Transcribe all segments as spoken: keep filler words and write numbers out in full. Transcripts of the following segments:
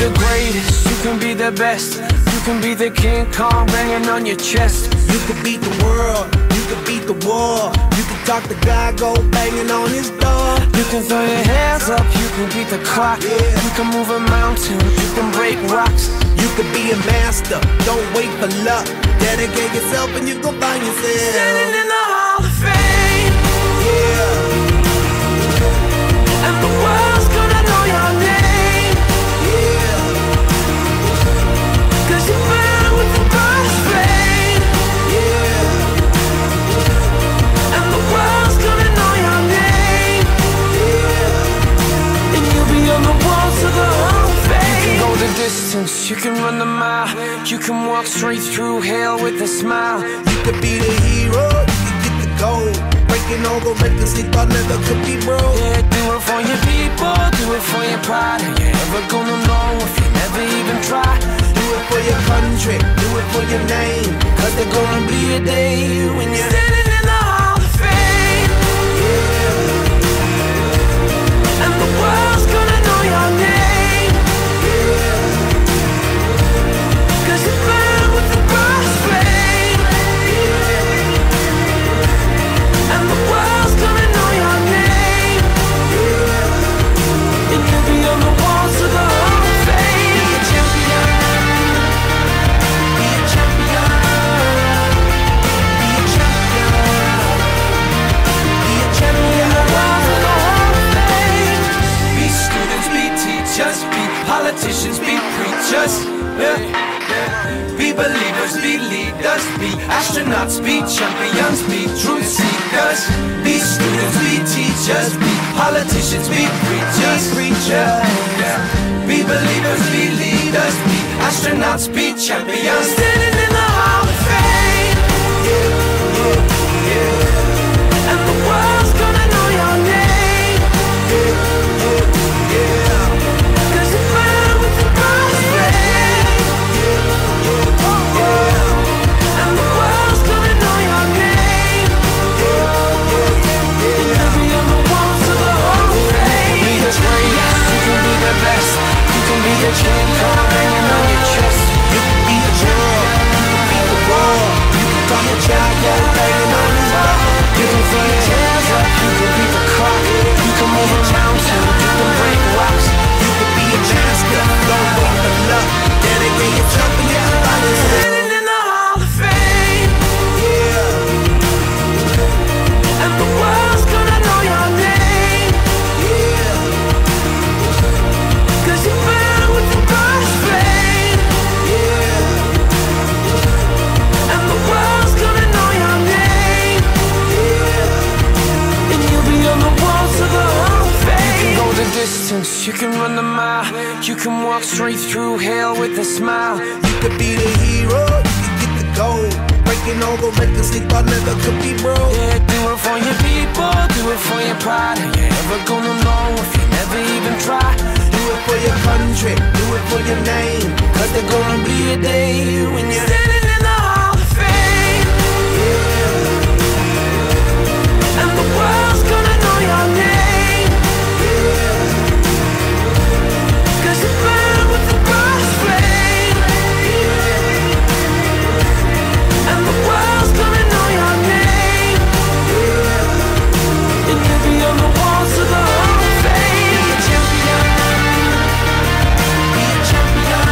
the greatest, you can be the best. You can be the King Kong banging on your chest. You can beat the world, you can beat the war. You can talk to God, go banging on his door. You can throw your hands up, you can beat the clock. Yeah. You can move a mountain, you can break rocks. You can be a master, don't wait for luck. Dedicate yourself and you gon' find yourself Standing in the Hall of Fame. Yeah. And the world's gonna know your name. Yeah. Cause you burn with the first flame. Yeah. And the world's gonna know your name. Yeah. And you'll be on the walls of the Hall of Fame. You can go the distance, you can run the mile. You can walk straight through hell with a smile. You could be the hero, you can get the gold. Breaking all the records they thought never could be broke. Yeah, do it for your people, do it for your pride. Are you ever gonna know if you never even try? Do it for your country, do it for your name. Cause there's gonna be a day when you're standing in the Hall of Fame. Yeah. And the world's gonna know your name. Yeah. Cause you burn with the first flame. Yeah. And the world's gonna know your name. Yeah. And you'll be on the walls of the Hall of Fame. Be a champion. Be a champion. Be a champion. Be a champion. The walls of the Hall of Fame. Be students, be teachers, be politicians, be preachers. Yeah. Be believers, be leaders, be astronauts, be champions, be truth seekers. Be students, be teachers, be politicians, be preachers, preachers. Yeah. Be believers, be leaders, be astronauts, be champions. Standing in the Hall of Fame. Yeah, yeah, yeah. And the world's gonna know your name. Yeah, yeah, yeah. Cause you burn with the first flame. And the world's gonna know your name. And you'll be on the walls of the Hall of Fame. Be the greatest, you can be the best. You can be the King Kong banging on your chest. You can be the world, you can be the wall. You can talk to God, go banging on his door. You can throw your hands up, you can beat the clock. You can move a mountain, you can break rocks. You can be a master, don't wait for luck. Dedicate yourself and you can find yourself. Standing in the Hall of Fame. Yeah, And the world's gonna know your name. yeah. Cause you burn with the first flame. Yeah, And the world's gonna know your name. yeah. And you'll be on the walls of the Hall of Fame. You can go the distance, you can run the mile. You can walk straight through hell with a smile. You could be the hero, you can get the gold. Breaking all the records they thought never could be broke. Yeah, do it for your people, do it for your pride. Are you ever gonna know if you never even try? Do it for your country, do it for your name. Cause there's gonna be a day when you're Standing in the Hall of Fame. Yeah, And the world's gonna know your name. Cause you burn with the first flame. And the world's gonna know your name. And you'll be on the walls of the Hall of Fame. be a champion. Be a champion.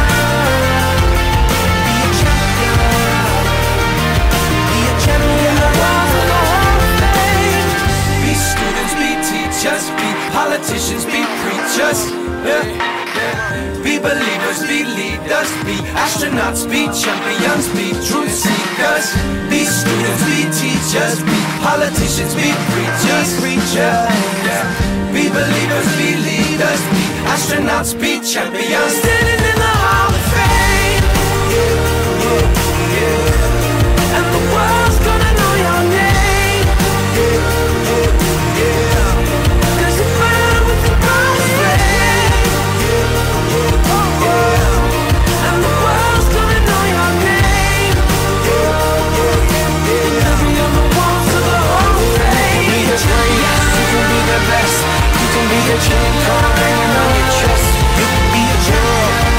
Be a champion. Be a champion. The walls of the Hall of Fame. be students, be teachers, be politicians, be preachers. Yeah. Be believers, be leaders, be astronauts, be champions, be truth seekers. Be students, be teachers, be politicians, be preachers, preachers. Yeah. Be believers, be leaders, be astronauts, be champions. Standing in the Hall of Fame. And the world's gonna know your name. Cause you burn with the first flame. And the world's gonna know your name. And you'll be on the walls of the Hall of Fame. Be the greatest, you can be the best. You can be the King Kong banging on your chest. You can be a world,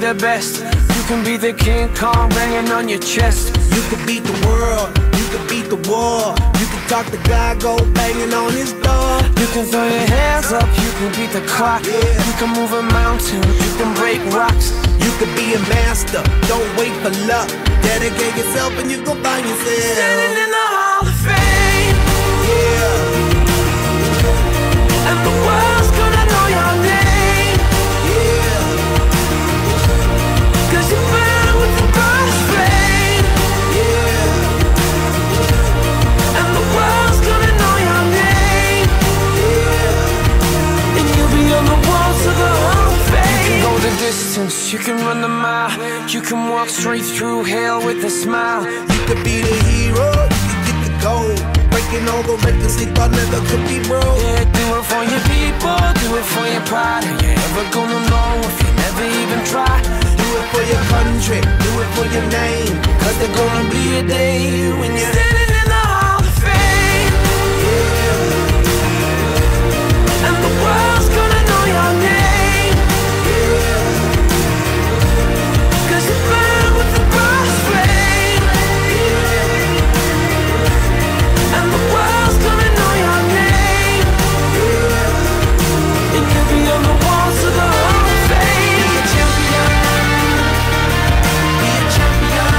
the best. You can be the King Kong banging on your chest. You could beat the world, you could beat the war. You can talk to God, go banging on his door. You can throw your hands up, you can beat the clock. Yeah. You can move a mountain, you can break rocks. You could be a master, don't wait for luck. Dedicate yourself and you gon' find yourself Standing in the Hall of Fame. Yeah, And the world's gonna know your name. yeah, Cause you burn with the burst flame. yeah, And the world's gonna know your name. yeah. And you'll be on the walls of the Hall of Fame. You can go the distance, you can run the mile. You can walk straight through hell with a smile. You could be the hero, you could get the gold. Breaking all the records they thought never could be broke. Yeah, do it for your people, do it for your pride. Are you ever gonna know if you never even try? Do it for your country, do it for your name. Cause there's gonna be a day when you're standing in the Hall of Fame. And the world's gonna know your name. Cause you burn with the burst flame. And the world's gonna know your name. And you'll be on the walls of the Hall of Fame. Be a champion. Be a champion.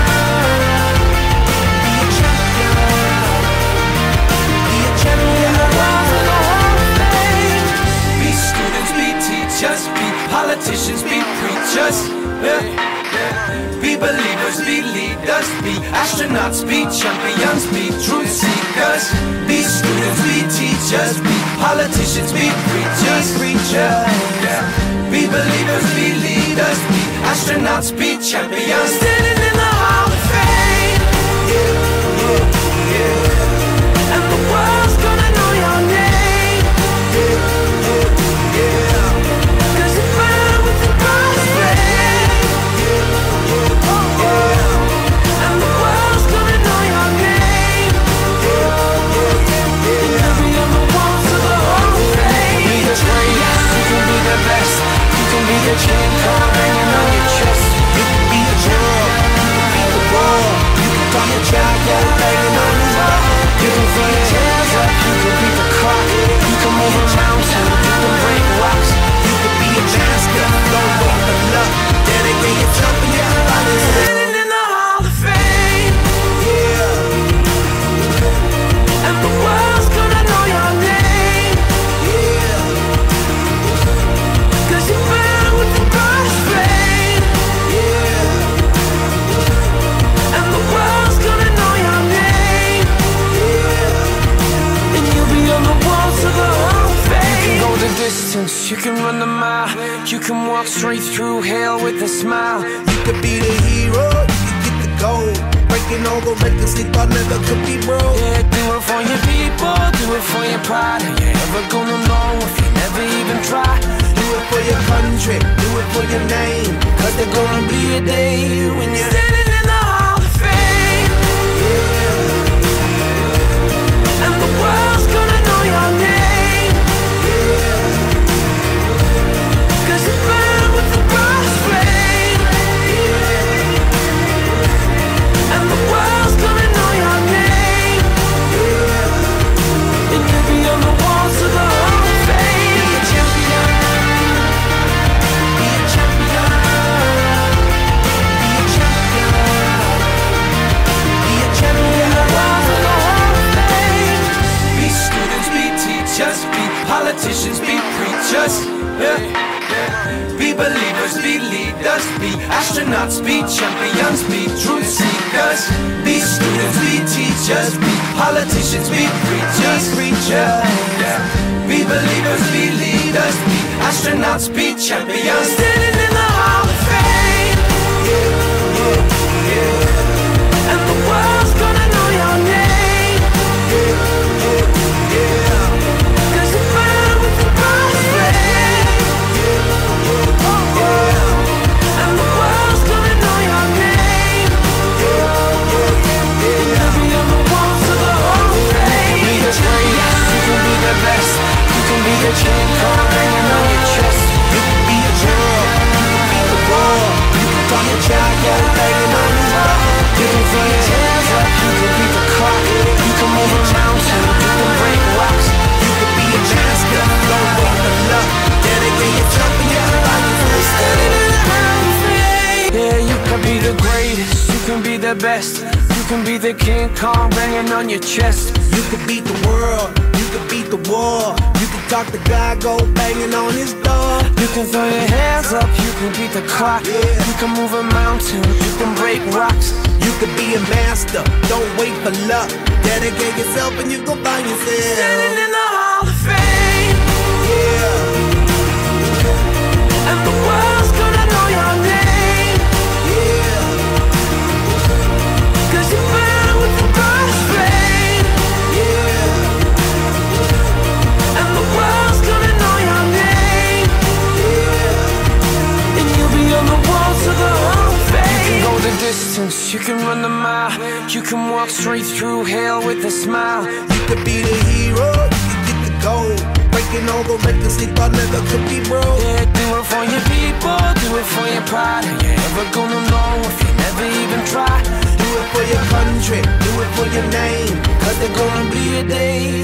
Be a champion. Be a champion. The walls of the Hall of Fame. Be students, be teachers, be politicians, be preachers. Yeah, yeah. Be believers, be leaders, be astronauts, be champions, be truth seekers. Be students, be teachers, be politicians, be preachers, preachers. Yeah. Be believers, be leaders, be astronauts, be champions. Standing in the Hall of Fame. And the world's gonna know your name. Cause you burn with the burst flame. And the world's gonna know your name. And you'll be on the walls of the Hall of Fame. Be the greatest, you can be the best. You can be the King Kong hanging on your chest. You can be the world, you can be the war. You can talk to God, go banging on his door. You can throw your hands up, you can beat the clock. You can move a mountain, you can break rocks. You could be a master, don't wait for luck. Dedicate yourself and you can find yourself. Standing in the Hall of Fame. Yeah, And the world's gonna know your name. yeah, Cause you burn with the burst flame. yeah, And the world's gonna know your name. And you'll be on the walls of the Hall of Fame. You can go the distance, you can run the mile. You can walk straight through hell with a smile. You could be the hero, you could get the gold. Breaking all the records they thought never could be broke. Yeah, do it for your people, do it for your pride. Are you ever gonna know if you never even try? Do it for your country, do it for your name. Cause there's gonna be a day when you're standing in the Hall of Fame. And the world's gonna know your name. Cause you burn with the burst flame. And the world's gonna know your name. And you'll be on the walls of the Hall of Fame. Be a champion. Be a champion, be a champion, be a champion. The walls of the Hall of Fame. Be students, be teachers, be politicians, be preachers. Yeah, yeah. Be believers, be leaders, be astronauts, be champions, be truth seekers. Be students, be teachers, be politicians, be preachers, preachers. Yeah. Be believers, be leaders, be astronauts, be champions. Standing in the Hall of Fame. And the world's gonna know your name. Cause you burn with the burst flame. And the world's gonna know your name. And you'll be on the walls of the Hall of Fame. Be the greatest, you can be the best. You can be the King Kong hanging on your chest. You could be a world, You can be the best. You can be the King Kong banging on your chest. You can beat the world, you can beat the war. You can talk to God, go banging on his door. You can throw your hands up, you can beat the clock. Yeah. You can move a mountain, you can break rocks. You can be a master, don't wait for luck. Dedicate yourself and you gon' find yourself Standing in the Hall of Fame. Yeah, And the world's gonna know your name. yeah, Cause you burn with the brightest flame. yeah, And the world's gonna know your name. yeah. And you'll be on the walls of the Hall of Fame. You can go the distance, you can run the mile. You can walk straight through hell with a smile. You could be the hero, you can get the gold. Breaking all the records they thought never could be broke. Yeah, do it for your people, do it for your pride. Are you ever gonna know if you never even try? Do it for your country, do it for your name. Cause there's gonna be a day